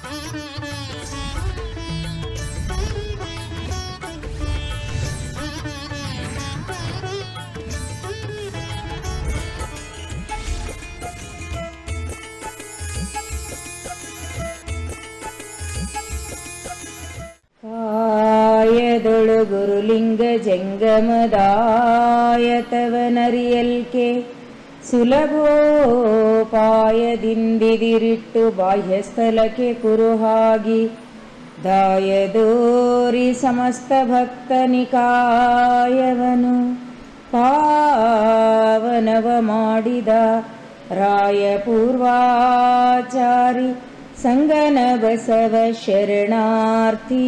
ಕಾಯದೊಳು ಗುರುಲಿಂಗ ಜಂಗಮದಾಯತವನರಿಯಲ್ಕೆ ಸುಲಭೋಪಾಯದಿಂದಿದಿರಿಟ್ಟು ಬಾಹ್ಯಸ್ಥಲಕ್ಕೆ ಕುರುಹಾಗಿ ದಾಯದೋರಿ ಸಮಸ್ತ ಭಕ್ತನಿಕಾಯವನು ಪಾವನವ ಮಾಡಿದ ರಾಯಪೂರ್ವಾಚಾರಿ ಸಂಗನ ಬಸವ ಶರಣಾರ್ಥಿ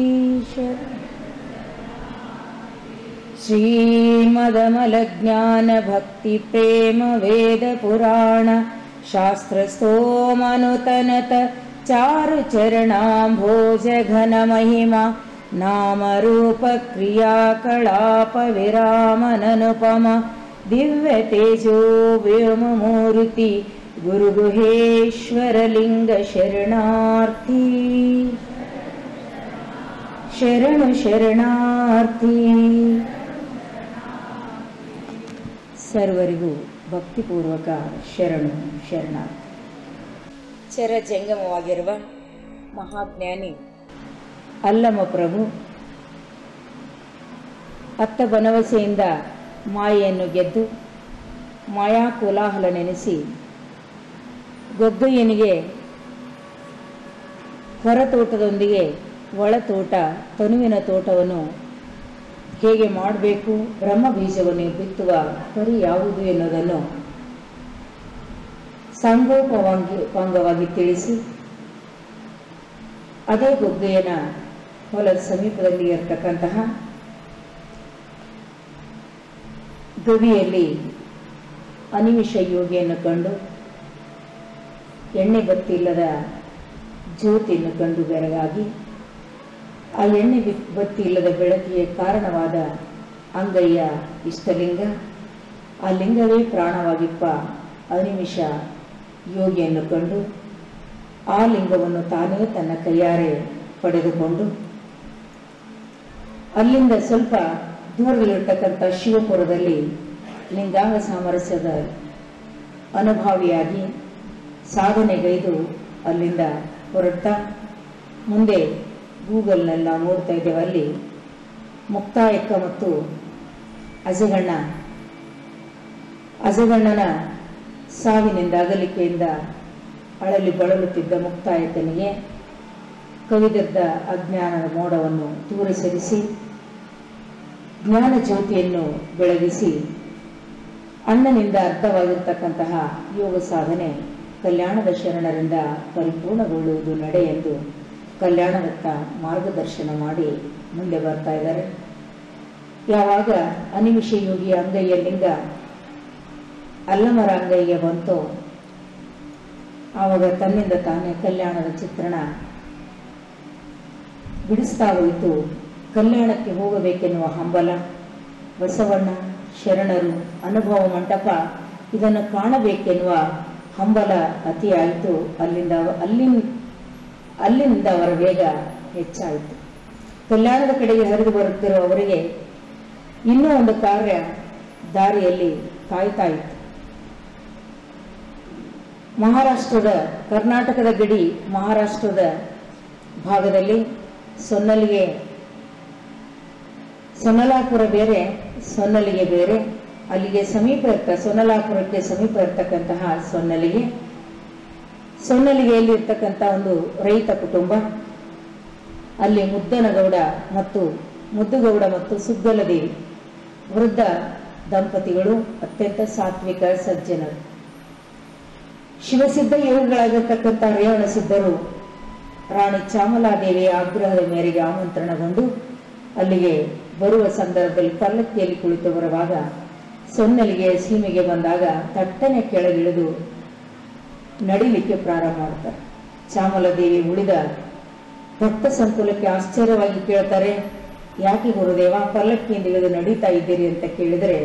ಶ್ರೀಮದಮಲ ಜ್ಞಾನ ಭಕ್ತಿ ಪ್ರೇಮ ವೇದ ಪುರಾಣ ಶಾಸ್ತ್ರ ಸ್ತೋಮನುತನತ ಚಾರು ಚರಣಾಂಭೋಜ ಘನ ಮಹಿಮಾ ನಾಮ ರೂಪ ಕ್ರಿಯಾ ಕಳಾಪ ವಿರಾಮನನುಪಮ ದಿವ್ಯ ತೇಜೋ ವ್ಯೋಮ ಮೂರ್ತಿ ಗುರು ಗುಹೇಶ್ವರ ಲಿಂಗ ಶರಣಾರ್ಥಿ ಶರಣು ಶರಣಾರ್ಥಿ. ಸರ್ವರಿಗೂ ಭಕ್ತಿಪೂರ್ವಕ ಶರಣು ಶರಣಾರ್ಥಿ. ಚರಜಂಗಮವಾಗಿರುವ ಮಹಾಜ್ಞಾನಿ ಅಲ್ಲಮ ಪ್ರಭು ಅತ್ತ ಬನವಸೆಯಿಂದ ಮಾಯೆಯನ್ನು ಗೆದ್ದು ಮಾಯಾ ಕೋಲಾಹಲ ನೆನೆಸಿ ಗೊಗ್ಗಯ್ಯನಿಗೆ ಹೊರತೋಟದೊಂದಿಗೆ ಒಳತೋಟ ತನುವಿನ ತೋಟವನ್ನು ಹೇಗೆ ಮಾಡಬೇಕು, ಬ್ರಹ್ಮ ಬೀಜವನ್ನು ಬಿತ್ತುವ ಪರಿ ಯಾವುದು ಎನ್ನುವುದನ್ನು ಸಾಂಗೋಪಂಗವಾಗಿ ತಿಳಿಸಿ ಅದೇ ಗೊಗ್ಗಯ್ಯನ ಹೊಲದ ಸಮೀಪದಲ್ಲಿ ಇರತಕ್ಕಂತಹ ಗವಿಯಲ್ಲಿ ಅನಿಮಿಷ ಯೋಗಿಯನ್ನು ಕಂಡು ಎಣ್ಣೆ ಬತ್ತಿಲ್ಲದ ಜ್ಯೋತಿಯನ್ನು ಕಂಡು ಬೆರಗಾಗಿ ಆ ಎಣ್ಣೆ ಬತ್ತಿ ಇಲ್ಲದ ಬೆಳಕಿಗೆ ಕಾರಣವಾದ ಅಂಗಯ್ಯ ಇಷ್ಟಲಿಂಗ, ಆ ಲಿಂಗವೇ ಪ್ರಾಣವಾಗಿಪ್ಪ ಅನಿಮಿಷ ಯೋಗಿಯನ್ನು ಕಂಡು ಆ ಲಿಂಗವನ್ನು ತಾನೇ ತನ್ನ ಕೈಯಾರೆ ಪಡೆದುಕೊಂಡು ಅಲ್ಲಿಂದ ಸ್ವಲ್ಪ ದೂರದಲ್ಲಿರ್ತಕ್ಕಂಥ ಶಿವಪುರದಲ್ಲಿ ಲಿಂಗಾಂಗ ಸಾಮರಸ್ಯದ ಅನುಭಾವಿಯಾಗಿ ಸಾಧನೆಗೈದು ಅಲ್ಲಿಂದ ಹೊರಡ್ತಾ ಮುಂದೆ ಗೂಗಲ್ನೆಲ್ಲ ನೋಡ್ತಾ ಇದ್ದೇವೆ. ಅಲ್ಲಿ ಮುಕ್ತಾಯಕ್ಕ ಮತ್ತು ಅಜಗಣ್ಣನ ಸಾವಿನಿಂದ ಅಗಲಿಕೆಯಿಂದ ಅಳಲಿ ಬಳಲುತ್ತಿದ್ದ ಮುಕ್ತಾಯಕ್ಕನಿಗೆ ಕವಿದದ್ದ ಅಜ್ಞಾನದ ಮೋಡವನ್ನು ದೂರ ಸರಿಸಿ ಜ್ಞಾನ ಜ್ಯೋತಿಯನ್ನು ಬೆಳಗಿಸಿ ಅಣ್ಣನಿಂದ ಅರ್ಥವಾಗಿರ್ತಕ್ಕಂತಹ ಯೋಗ ಸಾಧನೆ ಕಲ್ಯಾಣದ ಶರಣರಿಂದ ಪರಿಪೂರ್ಣಗೊಳ್ಳುವುದು ನಡೆ ಎಂದು ಕಲ್ಯಾಣದತ್ತ ಮಾರ್ಗದರ್ಶನ ಮಾಡಿ ಮುಂದೆ ಬರ್ತಾ ಇದ್ದಾರೆ. ಯಾವಾಗ ಅನಿಮಿಷ ಯೋಗಿಯ ಅಂಗಯ್ಯ ಲಿಂಗ ಅಲ್ಲಮರ ಅಂಗಯ್ಯ ಬಂತೋ ಆವಾಗ ತನ್ನಿಂದ ತಾನೇ ಕಲ್ಯಾಣದ ಚಿತ್ರಣ ಬಿಡಿಸ್ತಾ ಹೋಯಿತು. ಕಲ್ಯಾಣಕ್ಕೆ ಹೋಗಬೇಕೆನ್ನುವ ಹಂಬಲ, ಬಸವಣ್ಣ ಶರಣರು ಅನುಭವ ಮಂಟಪ ಇದನ್ನು ಕಾಣಬೇಕೆನ್ನುವ ಹಂಬಲ ಅತಿಯಾಯಿತು. ಅಲ್ಲಿಂದ ಅವರ ವೇಗ ಹೆಚ್ಚಾಯಿತು. ಕಲ್ಯಾಣದ ಕಡೆಗೆ ಹರಿದು ಬರುತ್ತಿರುವ ಅವರಿಗೆ ಇನ್ನೂ ಒಂದು ಕಾರ್ಯ ದಾರಿಯಲ್ಲಿ ಕಾಯ್ತಾ ಇತ್ತು. ಕರ್ನಾಟಕದ ಗಡಿ ಮಹಾರಾಷ್ಟ್ರದ ಭಾಗದಲ್ಲಿ ಸೊನ್ನಲಾಪುರ ಬೇರೆ, ಸೊನ್ನಲಿಗೆ ಬೇರೆ. ಅಲ್ಲಿಗೆ ಸೊನ್ನಲಾಪುರಕ್ಕೆ ಸಮೀಪ ಇರ್ತಕ್ಕಂತಹ ಸೊನ್ನಲಿಗೆಯಲ್ಲಿ ಇರ್ತಕ್ಕಂಥ ಒಂದು ರೈತ ಕುಟುಂಬ. ಅಲ್ಲಿ ಮುದ್ದುಗೌಡ ಮತ್ತು ಸುಗ್ಗಲದೇವಿ ವೃದ್ಧ ದಂಪತಿಗಳು, ಅತ್ಯಂತ ಸಾತ್ವಿಕ ಸಜ್ಜನರು. ಶಿವಸಿದ್ಧ ಯೋಗಿಗಳಾಗಿರ್ತಕ್ಕಂಥ ರೇವಣ ಸಿದ್ಧರು ರಾಣಿ ಚಾಮಲಾದೇವಿಯ ಆಗ್ರಹದ ಮೇರೆಗೆ ಆಮಂತ್ರಣಗೊಂಡು ಅಲ್ಲಿಗೆ ಬರುವ ಸಂದರ್ಭದಲ್ಲಿ ಪಲ್ಲಕ್ಕಿಯಲ್ಲಿ ಕುಳಿತು ಬರುವಾಗ ಸೊನ್ನಲಿಗೆ ಸೀಮೆಗೆ ಬಂದಾಗ ತಟ್ಟನೆ ಕೆಳಗಿಳಿದು ನಡಿಲಿಕ್ಕೆ ಪ್ರಾರಂಭ ಮಾಡ್ತಾರೆ. ಚಾಮಲಾದೇವಿ ಉಳಿದ ಭಕ್ತ ಸಂಕುಲಕ್ಕೆ ಆಶ್ಚರ್ಯವಾಗಿ ಕೇಳ್ತಾರೆ, ಯಾಕೆ ಗುರುದೇವ ಪಲ್ಲಕ್ಕಿಯಿಂದ ಇಳಿದು ನಡೀತಾ ಇದ್ದೀರಿ ಅಂತ ಕೇಳಿದರೆ,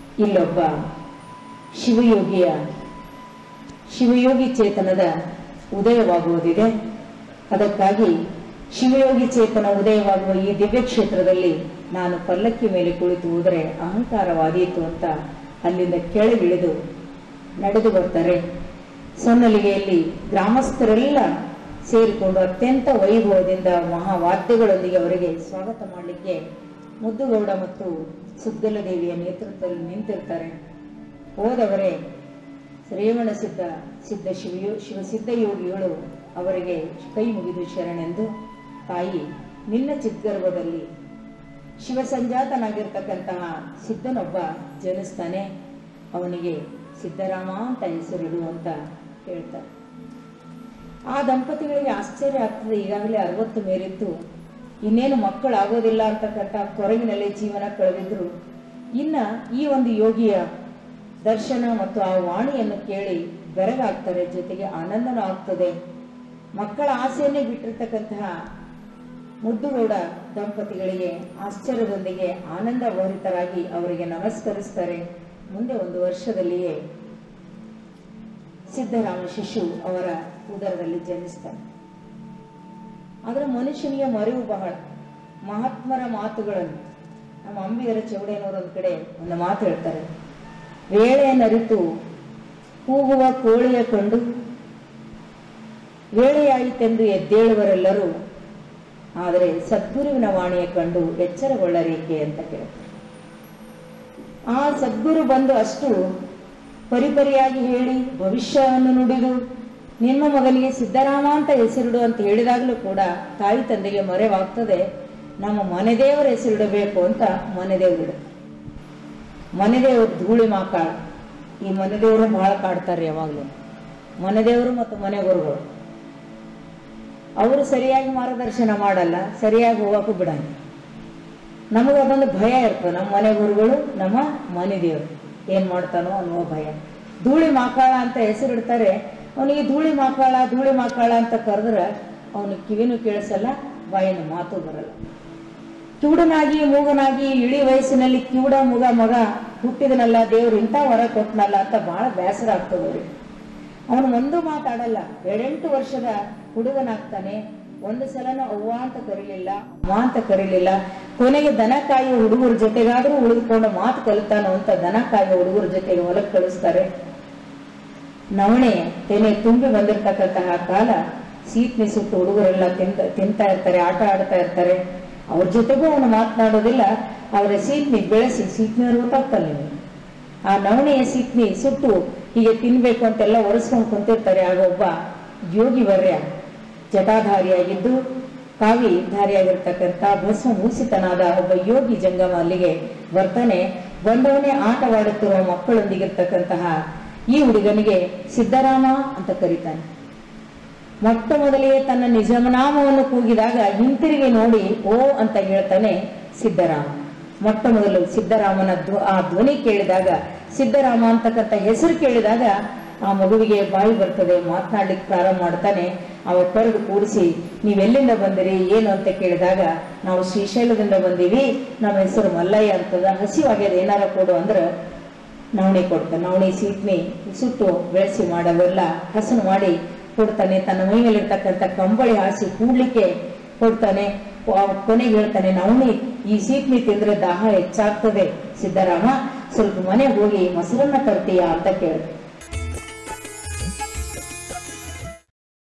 ಇಲ್ಲೊಬ್ಬ ಶಿವಯೋಗಿ ಚೇತನದ ಉದಯವಾಗುವುದಿದೆ. ಅದಕ್ಕಾಗಿ ಶಿವಯೋಗಿ ಚೇತನ ಉದಯವಾಗುವ ಈ ದಿವ್ಯ ಕ್ಷೇತ್ರದಲ್ಲಿ ನಾನು ಪಲ್ಲಕ್ಕಿ ಮೇಲೆ ಕುಳಿತು ಹೋದರೆ ಅಹಂಕಾರವಾದೀತು ಅಂತ ಅಲ್ಲಿಂದ ಕೆಳಗಿಳಿದು ನಡೆದು ಬರ್ತಾರೆ. ಸೊನ್ನಲಿಗೆಯಲ್ಲಿ ಗ್ರಾಮಸ್ಥರೆಲ್ಲ ಸೇರಿಕೊಂಡು ಅತ್ಯಂತ ವೈಭವದಿಂದ ಮಹಾವಾದ್ಯಗಳೊಂದಿಗೆ ಅವರಿಗೆ ಸ್ವಾಗತ ಮಾಡಲಿಕ್ಕೆ ಮುದ್ದುಗೌಡ ಮತ್ತು ಸುಗ್ಗಲ ದೇವಿಯ ನೇತೃತ್ವದಲ್ಲಿ ನಿಂತಿರ್ತಾರೆ. ಹೋದವರೇ ರೇವಣ ಸಿದ್ಧ ಶಿವಸಿದ್ಧಯೋಗಿಗಳು ಅವರಿಗೆ ಕೈ ಮುಗಿದು ಶರಣೆಂದು, ತಾಯಿ ನಿನ್ನ ಚಿದ್ಗರ್ಭದಲ್ಲಿ ಶಿವಸಂಜಾತನಾಗಿರ್ತಕ್ಕಂತಹ ಸಿದ್ಧನೊಬ್ಬ ಜನಿಸ್ತಾನೆ, ಅವನಿಗೆ ಸಿದ್ಧರಾಮ ಅಂತ ಹೆಸರಿಡು ಅಂತ ಹೇಳ್ತಾರೆ. ಆ ದಂಪತಿಗಳಿಗೆ ಆಶ್ಚರ್ಯ ಆಗ್ತದೆ. ಈಗಾಗಲೇ 60 ಮೇರಿತ್ತು, ಇನ್ನೇನು ಮಕ್ಕಳಾಗೋದಿಲ್ಲ ಅಂತಕ್ಕಂಥ ಕೊರಗಿನಲ್ಲಿ ಜೀವನ ಕಳೆದಿದ್ರು. ಇನ್ನ ಈ ಒಂದು ಯೋಗಿಯ ದರ್ಶನ ಮತ್ತು ಆ ವಾಣಿಯನ್ನು ಕೇಳಿ ಬೆರಗಾಗ್ತಾರೆ, ಜೊತೆಗೆ ಆನಂದನೂ ಆಗ್ತದೆ. ಮಕ್ಕಳ ಆಸೆಯನ್ನೇ ಬಿಟ್ಟಿರ್ತಕ್ಕಂತಹ ಮುದ್ದುಗೌಡ ದಂಪತಿಗಳಿಗೆ ಆಶ್ಚರ್ಯದೊಂದಿಗೆ ಆನಂದ ಭರಿತರಾಗಿ ಅವರಿಗೆ ನಮಸ್ಕರಿಸ್ತಾರೆ. ಮುಂದೆ 1 ವರ್ಷದಲ್ಲಿಯೇ ಸಿದ್ಧರಾಮ ಶಿಶು ಅವರ ಉದರದಲ್ಲಿ ಜನಿಸ್ತಾನೆ. ಆದರೆ ಮನುಷ್ಯನಿಗೆ ಮರೆವು ಬಹಳ. ಮಹಾತ್ಮರ ಮಾತುಗಳನ್ನು ನಮ್ಮ ಅಂಬಿಗರ ಚೌಡೇನವರು ಒಂದು ಕಡೆ ಒಂದು ಮಾತು ಹೇಳ್ತಾರೆ. ವೇಳೆಯನ್ನರಿತು ಕೂಗುವ ಕೋಳಿಯ ಕಂಡು ವೇಳೆಯಾಯಿತೆಂದು ಎದ್ದೇಳುವರೆಲ್ಲರೂ, ಆದರೆ ಸದ್ಗುರುವಿನ ವಾಣಿಯ ಕಂಡು ಎಚ್ಚರಗೊಳ್ಳರೇಕೆ ಅಂತ ಕೇಳ್ತಾರೆ. ಆ ಸದ್ಗುರು ಬಂದು ಅಷ್ಟು ಪರಿಪರಿಯಾಗಿ ಹೇಳಿ ಭವಿಷ್ಯವನ್ನು ನುಡಿದು ನಿಮ್ಮ ಮಗನಿಗೆ ಸಿದ್ಧರಾಮ ಅಂತ ಹೆಸರಿಡು ಅಂತ ಹೇಳಿದಾಗಲೂ ಕೂಡ ತಾಯಿ ತಂದೆಗೆ ಮರೆವಾಗ್ತದೆ. ನಮ್ಮ ಮನೆದೇವರ ಹೆಸರಿಡಬೇಕು ಅಂತ ಮನೆದೇವರು ಧೂಳಿ ಮಾಕಾಳ. ಈ ಮನೆದೇವರು ಬಹಳ ಕಾಡ್ತಾರೆ ಯಾವಾಗಲೂ. ಮನೆದೇವರು ಮತ್ತು ಮನೆಗುರುಗಳು ಅವರು ಸರಿಯಾಗಿ ಮಾರ್ಗದರ್ಶನ ಮಾಡಲ್ಲ, ಸರಿಯಾಗಿ ಹೋಗಕ್ಕೂ ಬಿಡಲ್ಲ. ನಮಗೆ ಅದೊಂದು ಭಯ ಇರ್ತದೆ. ನಮ್ಮ ಮನೆ ಗುರುಗಳು ನಮ್ಮ ಮನೆ ದೇವರು ಏನ್ ಮಾಡ್ತಾನೋ ಅನ್ನುವ ಭಯ. ಧೂಳಿ ಮಾಕಾಳ ಅಂತ ಹೆಸರಿಡ್ತಾರೆ. ಅವನಿಗೆ ಧೂಳಿ ಮಾಕಾಳ ಅಂತ ಕರೆದ್ರೆ ಅವನು ಕಿವಿನೂ ಕೇಳಿಸಲ್ಲ, ಬಾಯಿನ ಮಾತು ಬರಲ್ಲ. ಕಿವುಡನಾಗಿ ಮೂಗನಾಗಿ ಇಳಿ ವಯಸ್ಸಿನಲ್ಲಿ ಕಿವುಡ ಮೂಗ ಮಗ ಹುಟ್ಟಿದನಲ್ಲ, ದೇವ್ರು ಇಂಥ ವರ ಕೊಟ್ಟನಲ್ಲ ಅಂತ ಬಹಳ ಬೇಸರ ಆಗ್ತದೆ ಅವ್ರಿಗೆ. ಅವನು ಒಂದು ಮಾತಾಡಲ್ಲ. 7-8 ವರ್ಷದ ಹುಡುಗನಾಗ್ತಾನೆ. ಒಂದು ಸಲನೂ ಅವ್ವ ಅಂತ ಕರೀಲಿಲ್ಲ, ಅಮ್ಮ ಅಂತ ಕರೀಲಿಲ್ಲ. ಕೊನೆಗೆ ದನ ಕಾಯುವ ಹುಡುಗರ ಜೊತೆಗಾದ್ರೂ ಉಳಿದುಕೊಂಡು ಮಾತು ಕಲಿತಾನೋ ಅಂತ ದನ ಕಾಯುವ ಹುಡುಗರ ಜೊತೆಗೆ ಹೊಲಕ್ಕೆ ಕಳಿಸ್ತಾರೆ. ನವಣೆ ತೆನೆ ತುಂಬಿ ಬಂದಿರ್ತಕ್ಕಂತಹ ಕಾಲ. ಸೀತ್ನಿ ಸುಟ್ಟು ಹುಡುಗರೆಲ್ಲ ತಿಂತಾ ಇರ್ತಾರೆ, ಆಟ ಆಡ್ತಾ ಇರ್ತಾರೆ. ಅವ್ರ ಜೊತೆಗೂ ಅವನು ಮಾತನಾಡೋದಿಲ್ಲ. ಅವರ ಸೀತ್ನಿ ಬೆಳೆಸಿ, ಸೀತ್ನಿಯವರು ಗೊತ್ತಾಗ್ತಲ್ಲ ನೀವು, ಆ ನವಣೆಯ ಸೀತ್ನಿ ಸುಟ್ಟು ಹೀಗೆ ತಿನ್ಬೇಕು ಅಂತೆಲ್ಲ ಒರೆಸ್ಕೊಂಡು ಕುಂತಿರ್ತಾರೆ. ಆಗ ಒಬ್ಬ ಯೋಗಿ ವರ್ಯ ಜಟಾಧಾರಿಯಾಗಿದ್ದು ಕಾವಿಧಾರಿಯಾಗಿರ್ತಕ್ಕಂಥ ಭಸ್ಮ ಮೂಸಿತನಾದ ಒಬ್ಬ ಯೋಗಿ ಜಂಗಮ ಅಲ್ಲಿಗೆ ಬರ್ತಾನೆ. ಬಂದವನೇ ಆಟವಾಡುತ್ತಿರುವ ಮಕ್ಕಳೊಂದಿಗಿರ್ತಕ್ಕಂತಹ ಈ ಹುಡುಗನಿಗೆ ಸಿದ್ಧರಾಮ ಅಂತ ಕರೀತಾನೆ. ಮೊಟ್ಟ ಮೊದಲಿಗೆ ತನ್ನ ನಿಜನಾಮವನ್ನು ಕೂಗಿದಾಗ ಹಿಂತಿರುಗಿ ನೋಡಿ ಓ ಅಂತ ಹೇಳ್ತಾನೆ ಸಿದ್ಧರಾಮ. ಮೊಟ್ಟ ಮೊದಲು ಸಿದ್ಧರಾಮನ ಆ ಧ್ವನಿ ಕೇಳಿದಾಗ, ಸಿದ್ಧರಾಮ ಅಂತಕ್ಕಂಥ ಹೆಸರು ಕೇಳಿದಾಗ ಆ ಮಗುವಿಗೆ ಬಾಯಿ ಬರ್ತದೆ, ಮಾತನಾಡ್ಲಿಕ್ಕೆ ಪ್ರಾರಂಭ ಮಾಡ್ತಾನೆ. ಅವ ಕರೆದು ಕೂಡಿಸಿ ನೀವೆಲ್ಲಿಂದ ಬಂದಿರಿ ಏನು ಅಂತ ಕೇಳಿದಾಗ, ನಾವು ಶ್ರೀಶೈಲದಿಂದ ಬಂದೀವಿ, ನಮ್ಮ ಹೆಸರು ಮಲ್ಲಯ್ಯ ಅಂತದ, ಹಸಿವಾಗ್ಯದ ಏನಾರ ಕೊಡು ಅಂದ್ರೆ ನವಣೆ ಕೊಡ್ತಾನೆ. ನವಣೆ ಸೀತ್ನಿ ಸುಟ್ಟು ಬೆಳೆಸಿ ಮಾಡೋವೆಲ್ಲ ಹಸನು ಮಾಡಿ ಕೊಡ್ತಾನೆ. ತನ್ನ ಮೈ ಮೇಲಿರ್ತಕ್ಕಂಥ ಕಂಬಳಿ ಹಾಸಿ ಕೂಡ್ಲಿಕ್ಕೆ ಕೊಡ್ತಾನೆ. ಕೊನೆಗೆ ಹೇಳ್ತಾನೆ, ನವಣಿ ಈ ಸೀತ್ನಿ ತಿಂದ್ರೆ ದಾಹ ಹೆಚ್ಚಾಗ್ತದೆ ಸಿದ್ಧರಾಮ, ಸ್ವಲ್ಪ ಮನೆಗೆ ಹೋಗಿ ಮೊಸರನ್ನ ತರ್ತೀಯಾ ಅಂತ ಕೇಳ್ತಾನೆ.